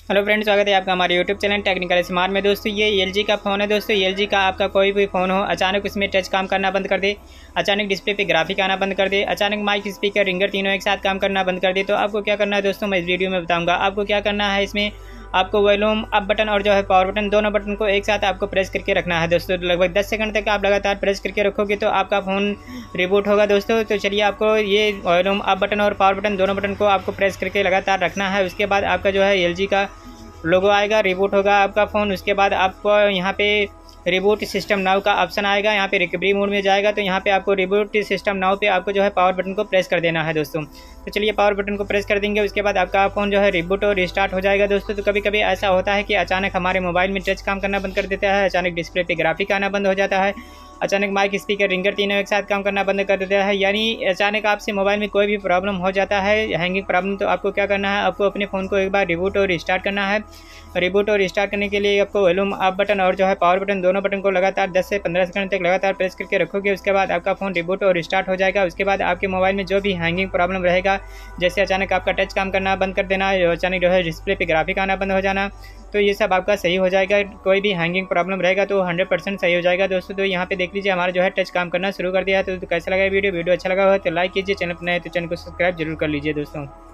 Hello friends, स्वागत है आपका हमारे यूट्यूब चैनल टेक्निकल स्मार्ट में। दोस्तों ये एलजी का फ़ोन है। दोस्तों एलजी का आपका कोई भी फ़ोन हो, अचानक उसमें टच काम करना बंद कर दे, अचानक डिस्प्ले पे ग्राफिक आना बंद कर दे, अचानक माइक स्पीकर रिंगर तीनों एक साथ काम करना बंद कर दे, तो आपको क्या करना है दोस्तों, मैं इस वीडियो में बताऊँगा। आपको क्या करना है, इसमें आपको वॉल्यूम अप बटन और जो है पावर बटन, दोनों बटन को एक साथ आपको प्रेस करके रखना है दोस्तों। लगभग 10 सेकंड तक आप लगातार प्रेस करके रखोगे तो आपका फ़ोन रिबूट होगा दोस्तों। तो चलिए, आपको ये वॉल्यूम अप बटन और पावर बटन दोनों बटन को आपको प्रेस करके लगातार रखना है। उसके बाद आपका जो है एलजी का लोगो आएगा, रिबूट होगा आपका फ़ोन। उसके बाद आपको यहाँ पे रिबूट सिस्टम नाउ का ऑप्शन आएगा, यहाँ पे रिकवरी मोड में जाएगा तो यहाँ पे आपको रिबूट सिस्टम नाउ पे आपको जो है पावर बटन को प्रेस कर देना है दोस्तों। तो चलिए, पावर बटन को प्रेस कर देंगे, उसके बाद आपका फ़ोन जो है रिबूट और रिस्टार्ट हो जाएगा दोस्तों। तो कभी कभी ऐसा होता है कि अचानक हमारे मोबाइल में टच काम करना बंद कर देता है, अचानक डिस्प्ले पे ग्राफिक आना बंद हो जाता है, अचानक माइक स्पीकर रिंगर तीनों एक साथ काम करना बंद कर देता है, यानी अचानक आपसे मोबाइल में कोई भी प्रॉब्लम हो जाता है, हैंगिंग प्रॉब्लम। तो आपको क्या करना है, आपको अपने फ़ोन को एक बार रिबूट और रिस्टार्ट करना है। रिबूट और रिस्टार्ट करने के लिए आपको वॉल्यूम अप बटन और जो है पावर बटन, दोनों बटन को लगातार 10 से 15 सेकंड तक लगातार प्रेस करके रखोगे। उसके बाद आपका फ़ोन रिबूट और रिस्टार्ट हो जाएगा। उसके बाद आपके मोबाइल में जो भी हैंगिंग प्रॉब्लम रहेगा, जैसे अचानक आपका टच काम करना बंद कर देना, अचानक जो है डिस्प्ले पे ग्राफिक आना बंद हो जाना, तो ये सब आपका सही हो जाएगा। कोई भी हैंगिंग प्रॉब्लम रहेगा तो 100% सही हो जाएगा दोस्तों। तो यहाँ पे देख लीजिए, हमारा जो है टच काम करना शुरू कर दिया है। तो कैसा लगा वीडियो अच्छा लगा हो तो लाइक कीजिए, चैनल पर नए तो चैनल को सब्सक्राइब जरूर कर लीजिए दोस्तों।